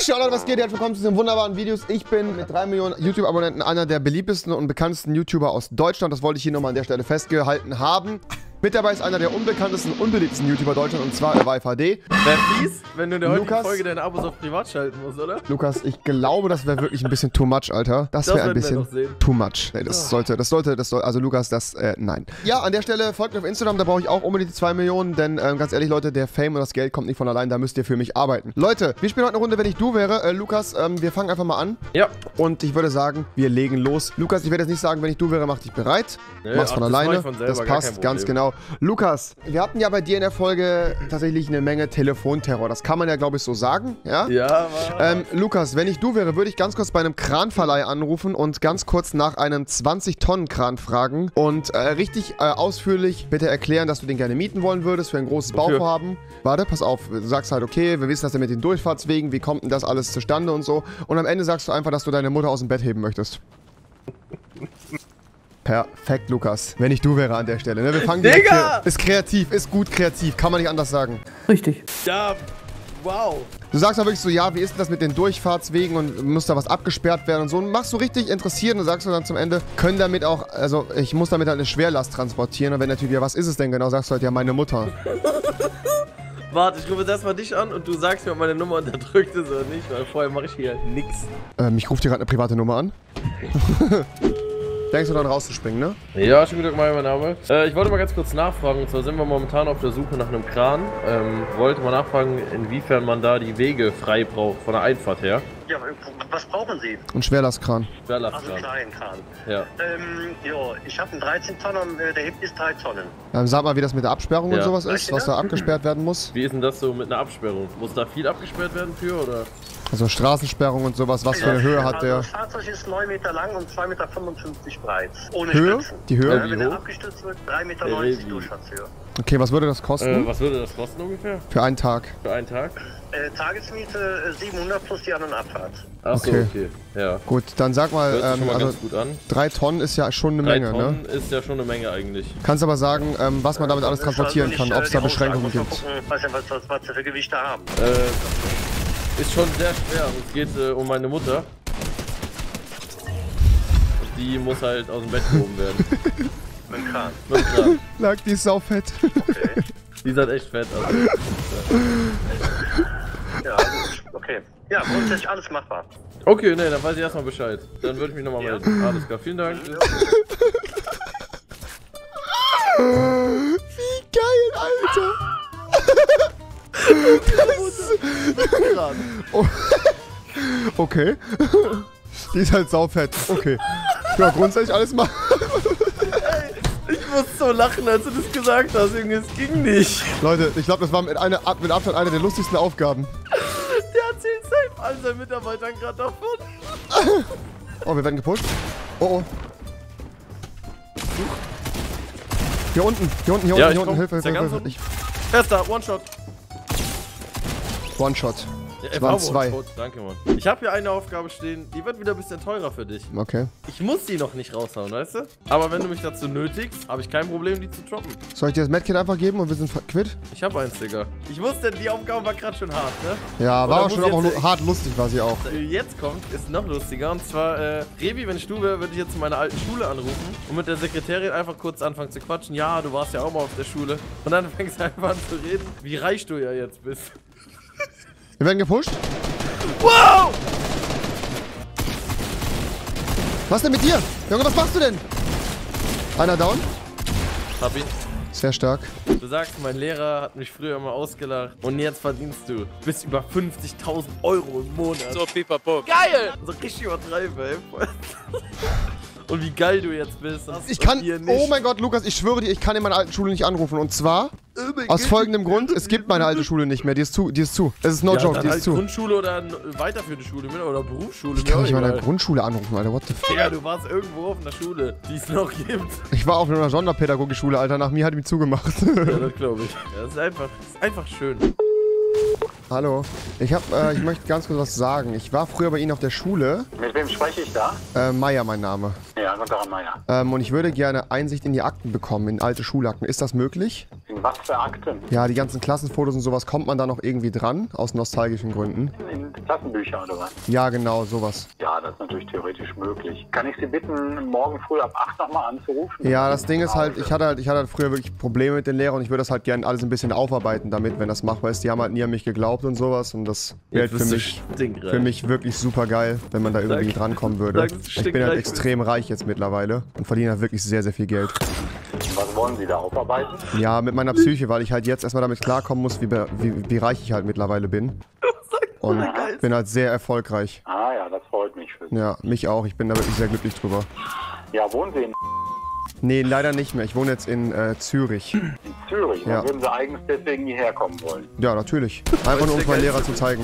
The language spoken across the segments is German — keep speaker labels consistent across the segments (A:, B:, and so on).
A: Ciao Leute, was geht? Herzlich willkommen zu diesen wunderbaren Videos. Ich bin mit 3 Millionen YouTube-Abonnenten einer der beliebtesten und bekanntesten YouTuber aus Deutschland. Das wollte ich hier nochmal an der Stelle festgehalten haben. Mit dabei ist einer der unbekanntesten und unbeliebtesten YouTuber Deutschlands, und zwar YVD.
B: Wäre fies, wenn du in der heutigen Folge deine Abos auf privat schalten musst, oder?
A: Lukas, ich glaube, das wäre wirklich ein bisschen too much, Alter. Das wäre ein bisschen too much. Nee, das sollte, also Lukas, nein. Ja, an der Stelle folgt mir auf Instagram, da brauche ich auch unbedingt die 2 Millionen, denn ganz ehrlich, Leute, der Fame und das Geld kommt nicht von allein, da müsst ihr für mich arbeiten. Leute, wir spielen heute eine Runde, wenn ich du wäre. Lukas, wir fangen einfach mal an.
B: Ja.
A: Und ich würde sagen, wir legen los. Lukas, ich werde jetzt nicht sagen, wenn ich du wäre, mach dich bereit. Mach's von alleine. Das passt, ganz genau. Lukas, wir hatten ja bei dir in der Folge tatsächlich eine Menge Telefonterror. Das kann man ja, glaube ich, so sagen, ja?
B: Ja,
A: Lukas, wenn ich du wäre, würde ich ganz kurz bei einem Kranverleih anrufen und ganz kurz nach einem 20-Tonnen-Kran fragen und richtig ausführlich bitte erklären, dass du den gerne mieten wollen würdest für ein großes Bauvorhaben. Warte, pass auf, du sagst halt, okay, wir wissen das ja mit den Durchfahrtswegen, wie kommt denn das alles zustande und so. Und am Ende sagst du einfach, dass du deine Mutter aus dem Bett heben möchtest. Perfekt, Lukas. Wenn ich du wäre an der Stelle. Ne? Wir fangen
B: Digga!
A: Ist kreativ, ist gut kreativ. Kann man nicht anders sagen.
C: Richtig.
B: Ja, wow.
A: Du sagst ja wirklich so, ja, wie ist denn das mit den Durchfahrtswegen und muss da was abgesperrt werden und so. Und machst du richtig interessiert und sagst du dann zum Ende, können damit auch, also ich muss damit halt eine Schwerlast transportieren. Und wenn natürlich, ja, was ist es denn genau, sagst du halt, ja, meine Mutter.
B: Warte, ich rufe jetzt erstmal dich an und du sagst mir, ob meine Nummer unterdrückt ist oder nicht, weil vorher mache ich hier nix.
A: Ich rufe dir gerade eine private Nummer an. Denkst du dann rauszuspringen, ne?
B: Ja, schönen guten Tag, mein Name. Ich wollte mal ganz kurz nachfragen, und zwar sind wir momentan auf der Suche nach einem Kran. Wollte mal nachfragen, inwiefern man da die Wege frei braucht, von der Einfahrt her.
D: Ja, was brauchen Sie?
A: Ein Schwerlastkran.
B: Schwerlastkran.
D: Also einen kleinen Kran.
B: Ja.
D: Ja, ich habe einen 13 Tonner, der hebt bis 3 Tonnen.
A: Sag mal, wie das mit der Absperrung und sowas ist, was da abgesperrt werden muss.
B: Wie ist denn das so mit einer Absperrung? Muss da viel abgesperrt werden für, oder?
A: Also Straßensperrung und sowas, was für eine Höhe hat der?
D: Das Fahrzeug ist 9 Meter lang und 2,55 Meter breit. Ohne
A: Höhe?
D: Stützen.
A: Die Höhe?
D: Ja, wenn er abgestützt wird, 3,90 Meter Durchfahrtshöhe.
A: Okay, was würde das kosten?
B: Was würde das kosten ungefähr?
A: Für einen Tag.
B: Für einen Tag?
D: Tagesmiete 700 plus die An- und Abfahrt.
B: Achso, okay. Ja.
A: Gut, dann sag mal,
B: Hört sich schon mal
A: also
B: ganz gut an.
A: 3 Tonnen ist ja schon eine
B: 3
A: Menge,
B: Tonnen
A: ne?
B: ist ja schon eine Menge eigentlich.
A: Kannst aber sagen, was man damit alles transportieren kann, ob es da Beschränkungen gibt.
D: Was sie für Gewichte haben.
B: Ist schon sehr schwer. Es geht um meine Mutter. Die muss halt aus dem Bett gehoben werden.
D: Mit dem Kran.
B: Mit dem Kran.
A: Lag, die ist saufett.
D: Okay.
B: Die ist halt echt fett. Also.
D: Ja, gut. Okay. Ja, grundsätzlich alles machbar.
B: Okay, ne, dann weiß ich erstmal Bescheid. Dann würde ich mich nochmal melden. Alles klar, vielen Dank.
A: Wie geil, Alter! Okay. Die ist halt saufett. Okay. Ja, grundsätzlich alles machen.
B: Ich muss so lachen, als du das gesagt hast, Junge, es ging nicht.
A: Leute, ich glaube, das war mit Abstand eine der lustigsten Aufgaben.
B: Der erzählt safe all seinen Mitarbeitern gerade davon.
A: Oh, wir werden gepusht. Oh, oh. Hier unten, Hilfe.
B: Erster, One-Shot.
A: One-Shot.
B: Ja,
A: Es waren 2.
B: Danke, Mann. Ich habe hier eine Aufgabe stehen, die wird wieder ein bisschen teurer für dich.
A: Okay.
B: Ich muss die noch nicht raushauen, weißt du? Aber wenn du mich dazu nötigst, habe ich kein Problem, die zu droppen.
A: Soll ich dir das Medkit einfach geben und wir sind quitt?
B: Ich habe eins, Digga. Ich wusste, die Aufgabe war gerade schon hart, ne?
A: Ja, war auch schon
B: jetzt,
A: auch hart lustig, war sie auch.
B: Jetzt kommt, ist noch lustiger. Und zwar, Rebi, wenn ich du wäre, würde ich jetzt meiner alten Schule anrufen und mit der Sekretärin einfach kurz anfangen zu quatschen. Ja, du warst ja auch mal auf der Schule. Und dann fängst du einfach an zu reden, wie reich du ja jetzt bist.
A: Wir werden gepusht.
B: Wow!
A: Was denn mit dir? Junge, was machst du denn? Einer down.
B: Hab ihn.
A: Sehr stark.
B: Du sagst, mein Lehrer hat mich früher immer ausgelacht und jetzt verdienst du bis über 50.000 Euro im Monat.
E: So, pipapo.
B: Geil! So richtig übertreiben, ey. Und wie geil du jetzt bist.
A: Ich kann, oh mein Gott, Lukas, ich schwöre dir, ich kann in meiner alten Schule nicht anrufen. Und zwar, aus folgendem Grund, es gibt meine alte Schule nicht mehr. Die ist zu. Es ist no joke, die ist zu.
B: Grundschule oder weiterführende Schule oder Berufsschule.
A: Ich kann nicht in meiner Grundschule anrufen, Alter, what the fuck.
B: Ja, du warst irgendwo auf einer Schule, die es noch gibt.
A: Ich war auf einer Sonderpädagogikschule, Alter, nach mir hat die mich zugemacht.
B: Ja, das glaube ich. Ja, das ist einfach schön.
A: Hallo, ich möchte ganz kurz was sagen. Ich war früher bei Ihnen auf der Schule.
D: Mit wem spreche ich da?
A: Meier, mein Name.
D: Ja, Dr. Meier.
A: Und ich würde gerne Einsicht in die Akten bekommen, in alte Schulakten. Ist das möglich?
C: In was für Akten?
A: Ja, die ganzen Klassenfotos und sowas, kommt man da noch irgendwie dran? Aus nostalgischen Gründen?
C: In Klassenbücher oder was?
A: Ja, genau, sowas.
C: Ja, das ist natürlich theoretisch möglich. Kann ich Sie bitten, morgen früh ab 8 nochmal anzurufen?
A: Ja, das Ding ist halt, ich hatte halt früher wirklich Probleme mit den Lehrern und ich würde das halt gerne alles ein bisschen aufarbeiten damit, wenn das machbar ist. Die haben halt nie an mich geglaubt und sowas und das wäre halt für mich wirklich super geil, wenn man da irgendwie drankommen würde. Ich bin halt extrem reich jetzt mittlerweile und verdiene halt wirklich sehr, sehr viel Geld.
C: Was wollen Sie da aufarbeiten?
A: Ja, mit meiner Psyche, weil ich halt jetzt erstmal damit klarkommen muss, wie reich ich halt mittlerweile bin. Und bin halt sehr erfolgreich.
C: Ah ja, das freut mich für Sie.
A: Ja, mich auch. Ich bin da wirklich sehr glücklich drüber.
C: Ja, wohnen Sie in
A: Nee, leider nicht mehr. Ich wohne jetzt in Zürich.
C: Zürich?
A: Ja.
C: Dann würden Sie eigentlich deswegen hierher kommen wollen.
A: Ja, natürlich. Einfach nur, um es meinen Lehrer zu zeigen.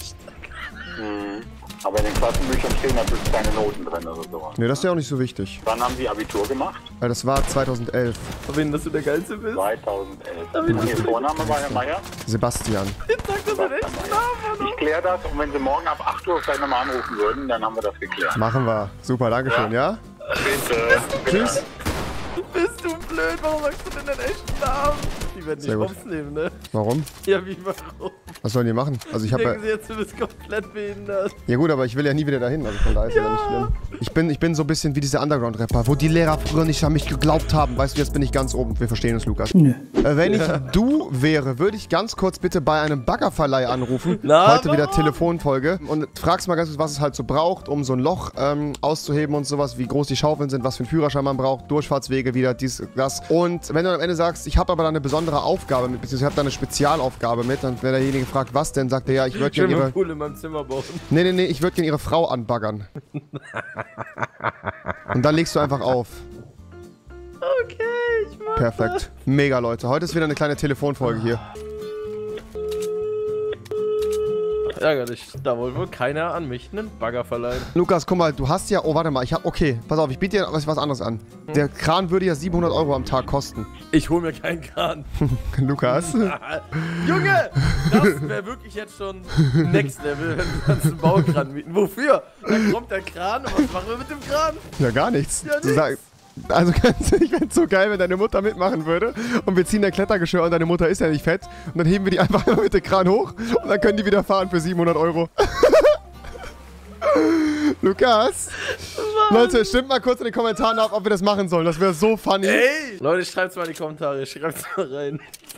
C: Aber in den Klassenbüchern stehen natürlich keine Noten drin oder so.
A: Nee, das ist ja auch nicht so wichtig.
C: Wann haben Sie Abitur gemacht?
A: Das war 2011.
B: Wen, dass du der Geilste bist?
C: 2011. Und Ihr Vorname war Herr Meier?
A: Sebastian.
B: Jetzt sagt er seinen echten Namen.
C: Ich kläre das und wenn Sie morgen ab 8 Uhr vielleicht nochmal anrufen würden, dann haben wir das geklärt.
A: Machen wir. Super, dankeschön, ja?
C: Bitte.
A: Tschüss.
B: Bist du blöd? Warum sagst du denn deinen echten Namen? Die werden
A: Sehr
B: nicht
A: gut.
B: aufnehmen, ne?
A: Warum?
B: Ja, wie warum?
A: Was sollen die machen? Also ich habe
B: Denken sie jetzt, du bist komplett behindert.
A: ja gut, aber ich will ja nie wieder dahin, also von daher ist ja nicht schlimm. Ich bin so ein bisschen wie diese Underground-Rapper, wo die Lehrer früher nicht an mich geglaubt haben. Weißt du, jetzt bin ich ganz oben. Wir verstehen uns, Lukas. Nö. Wenn ich du wäre, würde ich ganz kurz bitte bei einem Baggerverleih anrufen.
B: Na,
A: Heute wieder
B: warum?
A: Telefonfolge. Und fragst mal ganz kurz, was es halt so braucht, um so ein Loch auszuheben und sowas, wie groß die Schaufeln sind, was für einen Führerschein man braucht, Durchfahrtswege wieder, dies, das. Und wenn du am Ende sagst, ich habe aber da eine besondere Aufgabe mit, beziehungsweise ich habe da eine Spezialaufgabe mit, dann wenn derjenige fragt, was denn, sagt er, ja, ich würde gerne ihre...
B: Pool in meinem Zimmer bauen.
A: Nee, ich würde gerne ihre Frau anbaggern. Und dann legst du einfach auf.
B: Okay, ich mach
A: Perfekt. Mega, Leute. Heute ist wieder eine kleine Telefonfolge hier.
B: Ärgerlich. Da wollte wohl keiner an mich einen Bagger verleihen.
A: Lukas, guck mal, du hast ja... Oh, warte mal. Okay, pass auf, ich biete dir was anderes an. Der Kran würde ja 700 € am Tag kosten.
B: Ich hol mir keinen Kran.
A: Lukas?
B: Junge! Das wäre wirklich jetzt schon Next Level, wenn wir uns einen Baukran mieten. Wofür? Dann kommt der Kran und was machen wir mit dem Kran?
A: Ja, gar nichts.
B: Ja,
A: Du sagst... Also ich fände es so geil, wenn deine Mutter mitmachen würde und wir ziehen dein Klettergeschirr und deine Mutter ist ja nicht fett und dann heben wir die einfach mit dem Kran hoch und dann können die wieder fahren für 700 €. Lukas? Leute, stimmt mal kurz in den Kommentaren ab, ob wir das machen sollen. Das wäre so funny.
B: Ey! Leute, schreibt's mal in die Kommentare. Schreibt's mal rein.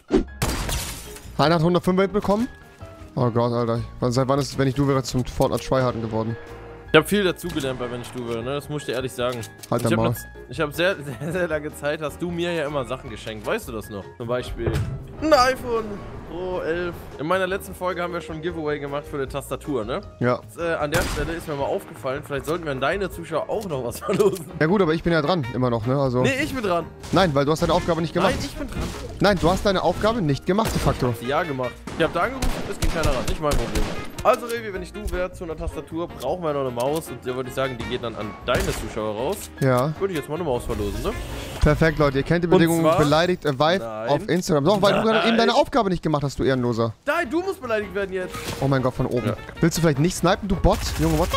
A: Einer hat 105 mitbekommen? Oh Gott, Alter. Seit wann ist es, wenn ich du wäre, zum Fortnite Tryharden geworden?
B: Ich habe viel dazugelernt bei Wenn ich du wäre, ne? Das muss ich dir ehrlich sagen.
A: Halt dein Maul.
B: Ich habe sehr, sehr lange Zeit, hast du mir ja immer Sachen geschenkt. Weißt du das noch? Zum Beispiel ein iPhone Pro 11. In meiner letzten Folge haben wir schon ein Giveaway gemacht für eine Tastatur, ne?
A: Ja.
B: Jetzt, an der Stelle ist mir mal aufgefallen, vielleicht sollten wir an deine Zuschauer auch noch was verlosen.
A: Ja gut, aber ich bin ja dran, immer noch, ne? Also.
B: Nee, ich bin dran.
A: Nein, weil du hast deine Aufgabe nicht gemacht.
B: Nein, ich bin dran.
A: Nein, du hast deine Aufgabe nicht gemacht, de facto.
B: Ja, gemacht. Ich habe da angerufen, es ging keiner ran. Nicht mein Problem. Also, Revi, wenn ich du wäre zu einer Tastatur, brauchen wir noch eine Maus. Und da würde ich sagen, die geht dann an deine Zuschauer raus.
A: Ja.
B: Würde ich jetzt mal eine Maus verlosen, ne?
A: Perfekt, Leute. Ihr kennt die Bedingungen.
B: zwar-
A: Beleidigt Vive
B: Nein.
A: auf Instagram. Doch, weil du gerade eben deine Aufgabe nicht gemacht hast, du Ehrenloser.
B: Nein, du musst beleidigt werden jetzt.
A: Oh mein Gott, von oben.
B: Ja.
A: Willst du vielleicht nicht snipen, du Bot? Junge, what?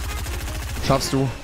A: Schaffst du.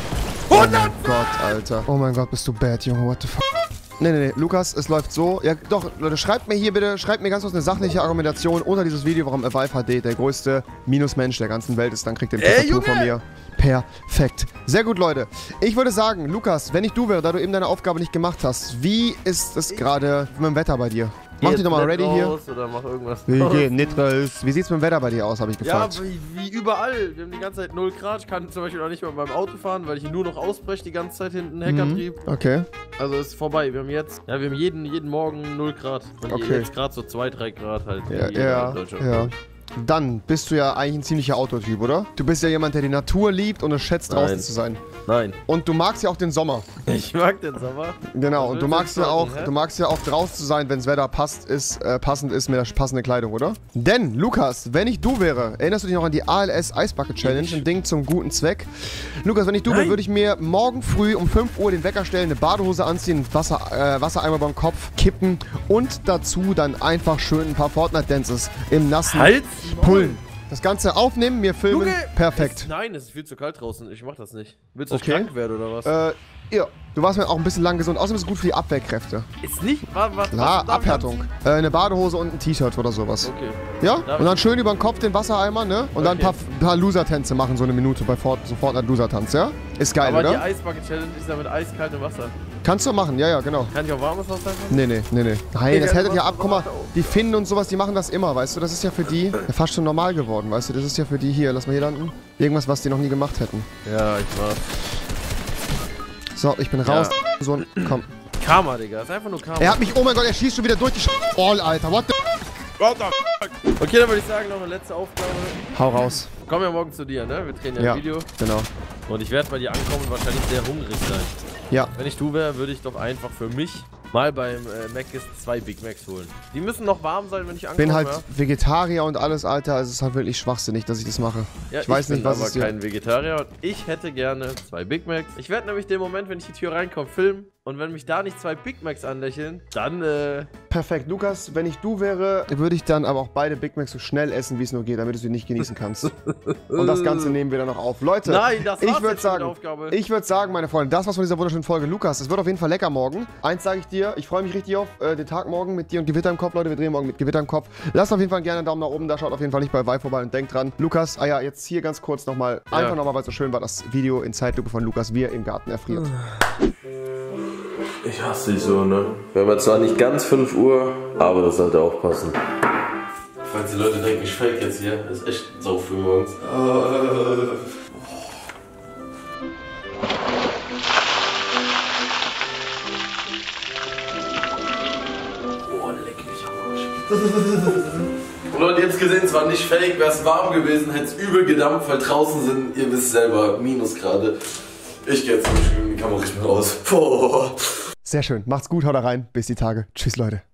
A: Oh mein Gott, Alter. Oh mein Gott, bist du bad, Junge, what the fuck. Nee, Lukas, es läuft so. Ja, doch, Leute, schreibt mir hier bitte, schreibt mir ganz kurz eine sachliche Argumentation unter dieses Video, warum Vive HD der größte Minusmensch der ganzen Welt ist. Dann kriegt ihr den Tastatur von mir. Perfekt. Sehr gut, Leute. Ich würde sagen, Lukas, wenn ich du wäre, da du eben deine Aufgabe nicht gemacht hast, wie ist es gerade mit dem Wetter bei dir? Mach
B: Geh
A: dich nochmal
B: jetzt
A: ready
B: nicht
A: hier.
B: raus oder mach irgendwas.
A: Wie
B: raus.
A: geht nicht raus? Wie sieht's mit dem Wetter bei dir aus, habe ich
B: Ja,
A: gefragt.
B: wie überall. Wir haben die ganze Zeit 0 Grad. Ich kann zum Beispiel auch nicht mehr beim Auto fahren, weil ich nur noch ausbreche die ganze Zeit hinten Heckantrieb.
A: Okay.
B: Also ist vorbei. Wir haben jetzt, ja, wir haben jeden Morgen 0 Grad. Und
A: Okay.
B: jetzt gerade so 2, 3 Grad halt. wie
A: Ja,
B: jeder
A: ja,
B: in Deutschland.
A: ja. Dann bist du ja eigentlich ein ziemlicher Autotyp, oder? Du bist ja jemand, der die Natur liebt und es schätzt, draußen
B: Nein.
A: zu sein.
B: Nein.
A: Und du magst ja auch den Sommer.
B: Ich mag den Sommer.
A: Genau,
B: Was
A: und du
B: willst
A: magst
B: du
A: ja
B: jetzt
A: auch,
B: sagen, hä?
A: du magst ja auch draußen zu sein, wenn das Wetter passend ist mit der passenden Kleidung, oder? Denn, Lukas, wenn ich du wäre, erinnerst du dich noch an die ALS Eisbucket Challenge, ein Ding zum guten Zweck? Lukas, wenn ich du wäre,
B: Nein.
A: würde ich mir morgen früh um 5 Uhr den Wecker stellen, eine Badehose anziehen, Wassereimer beim Kopf kippen und dazu dann einfach schön ein paar Fortnite-Dances im nassen
B: Halt!
A: Pullen. Das Ganze aufnehmen, mir filmen,
B: Junge!
A: perfekt.
B: Nein, es ist viel zu kalt draußen. Ich mach das nicht. Willst du
A: Okay.
B: krank werden oder was?
A: Ja. Du warst mir auch ein bisschen lang gesund. Außerdem ist es gut für die Abwehrkräfte.
B: Ist nicht? Was
A: Klar,
B: darf ich
A: Abhärtung. Eine Badehose und ein T-Shirt oder sowas.
B: Okay.
A: Ja?
B: Darf
A: Und dann
B: ich-
A: schön über den Kopf den Wassereimer, ne? Und dann ein paar Loser-Tänze machen, so eine Minute bei sofort ein Loser-Tanz, ja? Ist geil,
B: Aber die
A: oder?
B: Eisbucket-Challenge ist ja mit eiskaltem Wasser.
A: Kannst du machen, ja, genau.
B: Kann ich auch warmes Wasser machen?
A: Nee. Nein, das
B: Ja,
A: hättet ja
B: was-
A: ab. Guck mal, die Finnen und sowas, die machen das immer, weißt du? Das ist ja für die fast schon normal geworden, weißt du? Das ist ja für die hier, lass mal hier landen. Irgendwas, was die noch nie gemacht hätten.
B: Ja, ich mach.
A: So, ich bin raus. So, komm.
B: Karma, Digga. Ist einfach nur Karma.
A: Er hat mich, oh mein Gott, er schießt schon wieder durch die Ball, Alter. What the...
B: Okay, dann würde ich sagen, noch eine letzte Aufgabe.
A: Hau raus.
B: Komm ja morgen zu dir, ne? Wir drehen ja
A: Ja,
B: ein Video.
A: genau.
B: Und ich werde bei dir ankommen und wahrscheinlich sehr hungrig sein.
A: Ja.
B: Wenn ich du wäre, würde ich doch einfach für mich mal beim Mc's 2 Big Macs holen. Die müssen noch warm sein, wenn ich ankomme.
A: Bin halt
B: ja?
A: Vegetarier und alles, Alter. Also es ist halt wirklich schwachsinnig, dass ich das mache.
B: Ja,
A: ich weiß nicht,
B: bin
A: was
B: aber
A: es dir...
B: kein Vegetarier und ich hätte gerne 2 Big Macs. Ich werde nämlich den Moment, wenn ich die Tür reinkomme, filmen. Und wenn mich da nicht 2 Big Macs anlächeln, dann
A: Perfekt. Lukas, wenn ich du wäre, würde ich dann aber auch beide Big Macs so schnell essen, wie es nur geht, damit du sie nicht genießen kannst. Und das Ganze nehmen wir dann noch auf. Leute,
B: Nein, das war's
A: ich
B: jetzt
A: würde
B: mit der
A: sagen,
B: Aufgabe.
A: ich würde sagen, meine Freunde, das war's von dieser wunderschönen Folge. Lukas, es wird auf jeden Fall lecker morgen. Eins sage ich dir, ich freue mich richtig auf den Tag morgen mit dir und Gewitter im Kopf, Leute. Wir drehen morgen mit Gewitter im Kopf. Lasst auf jeden Fall gerne einen Daumen nach oben da, schaut auf jeden Fall nicht bei Vi vorbei und denkt dran. Lukas, ja, jetzt hier ganz kurz nochmal, einfach nochmal, weil es so schön war, das Video in Zeitlupe von Lukas, wie er im Garten erfriert.
B: Ich hasse dich so, ne? Wir haben jetzt zwar nicht ganz 5 Uhr, aber das sollte auch passen. Falls die Leute denken, ich fake jetzt hier, ist echt sau früh morgens. Oh, leck mich am Arsch. Leute, ihr habt gesehen, es war nicht fake, wäre es warm gewesen, hätte es übel gedampft, weil draußen sind, ihr wisst selber, Minusgrade. Ich gehe jetzt nicht, die Kamera nicht mehr raus. Boah.
A: Sehr schön. Macht's gut, haut da rein. Bis die Tage. Tschüss, Leute.